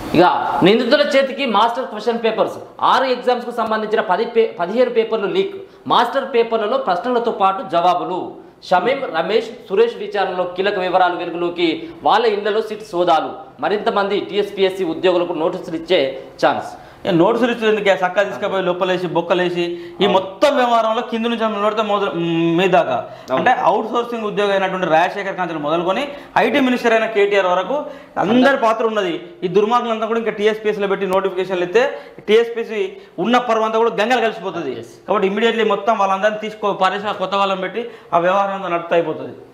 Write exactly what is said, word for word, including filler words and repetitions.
ఇక నిందితుల చేతికి మాస్టర్ క్వశ్చన్ పేపర్స్ ఆరు ఎగ్జామ్స్కు సంబంధించిన పది పే పదిహేను పేపర్లు లీక్. మాస్టర్ పేపర్లలో ప్రశ్నలతో పాటు జవాబులు. షమీం, రమేష్, సురేష్ విచారణలో కీలక వివరాలు వెలుగులోకి. వాళ్ళ ఇళ్లలో సిట్ సోదాలు. మరింత మంది టీఎస్పీఎస్సీ ఉద్యోగులకు నోటీసులు ఇచ్చే ఛాన్స్. నోటీసులు ఇచ్చేందుకు చక్క తీసుకుపోయి లోపలేసి బొక్కలేసి ఈ మొత్తం వ్యవహారంలో కింద నుంచి నోడితే మొదలు మీ దాకా అంటే అవుట్ సోర్సింగ్ ఉద్యోగం అయినటువంటి రాజశేఖర్ కాంచెలు మొదలుకొని ఐటీ మినిస్టర్ అయిన కేటీఆర్ వరకు అందరి పాత్ర ఉన్నది. ఈ దుర్మార్గులంతా కూడా ఇంకా టీఎస్పీఎస్సీలో పెట్టి నోటిఫికేషన్లు ఇస్తే టీఎస్పీఎస్సీ ఉన్న పర్వం అంతా కూడా గంగలు కలిసిపోతుంది. కాబట్టి ఇమీడియట్లీ మొత్తం వాళ్ళందరినీ తీసుకో పరిశ్రమ కొత్త వాళ్ళని పెట్టి ఆ వ్యవహారం అంతా నడుపుతూ అయిపోతుంది.